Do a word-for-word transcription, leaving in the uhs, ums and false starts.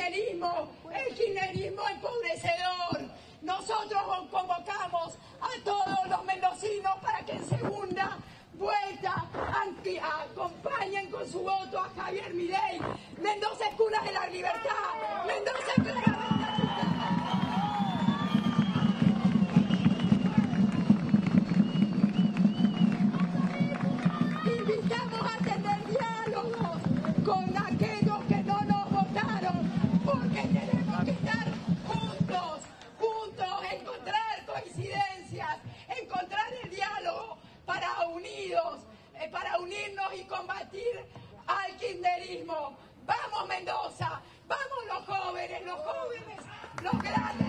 kirchnerismo, el kirchnerismo empobrecedor. Nosotros convocamos a todos los mendocinos para que en segunda vuelta anti, acompañen con su voto a Javier Milei. Mendoza es cuna de la libertad. Mendoza es claramente invitamos a tener diálogos con aquellos que no nos votaron, porque tenemos que estar juntos, juntos, encontrar coincidencias, encontrar el diálogo para unidos, eh, para unirnos y combatir al kirchnerismo. ¡Vamos, Mendoza! ¡Vamos los jóvenes, los jóvenes, los grandes!